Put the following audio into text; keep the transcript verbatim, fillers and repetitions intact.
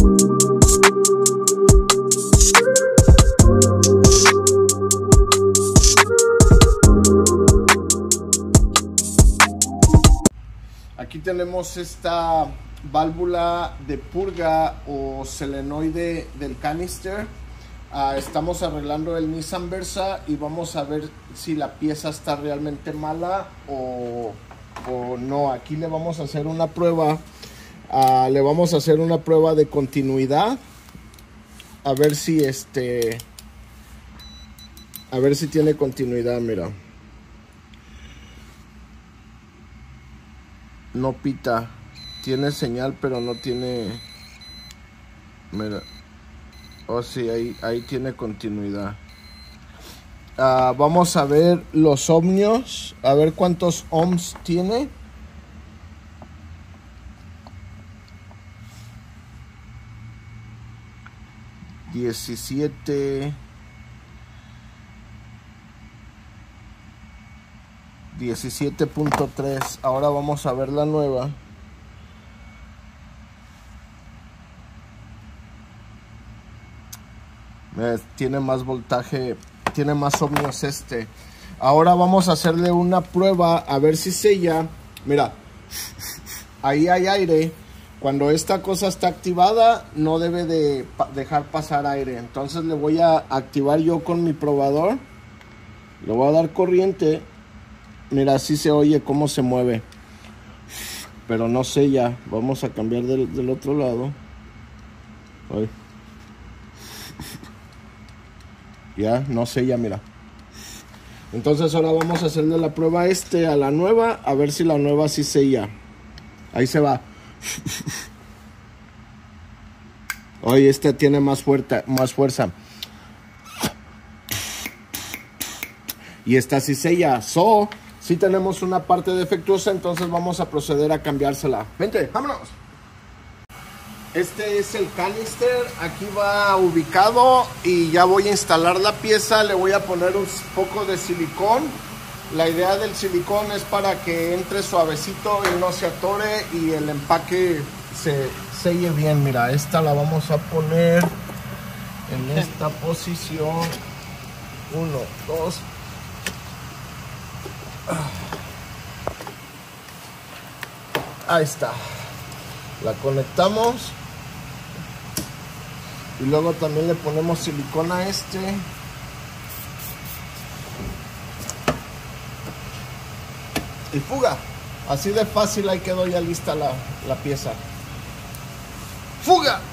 Aquí tenemos esta válvula de purga o solenoide del canister. Uh, estamos arreglando el Nissan Versa y vamos a ver si la pieza está realmente mala o, o no. Aquí le vamos a hacer una prueba. Uh, le vamos a hacer una prueba de continuidad. A ver si este... A ver si tiene continuidad, mira. No pita, tiene señal pero no tiene, mira, oh sí, ahí, ahí tiene continuidad. Uh, vamos a ver los ohmios, a ver cuántos ohms tiene. diecisiete, diecisiete punto tres. Ahora vamos a ver la nueva. Eh, tiene más voltaje, tiene más ohmios este. Ahora vamos a hacerle una prueba a ver si sella. Mira, ahí hay aire. Cuando esta cosa está activada no debe de pa dejar pasar aire. Entonces le voy a activar yo con mi probador. Le voy a dar corriente. Mira, así se oye cómo se mueve. Pero no sella. Vamos a cambiar del, del otro lado. Ay. Ya, no sella, mira. Entonces ahora vamos a hacerle la prueba este a la nueva. A ver si la nueva sí sella. Ahí se va. Oye, este tiene más fuerte, más fuerza. Y esta sí sella. So... Si tenemos una parte defectuosa, entonces vamos a proceder a cambiársela. Vente, vámonos. Este es el canister, aquí va ubicado y ya voy a instalar la pieza. Le voy a poner un poco de silicón. La idea del silicón es para que entre suavecito y no se atore y el empaque se selle bien. Mira, esta la vamos a poner en esta posición. Uno, dos. Ahí está, la conectamos y luego también le ponemos silicona a este y fuga. Así de fácil, ahí quedó ya lista la, la pieza. ¡Fuga!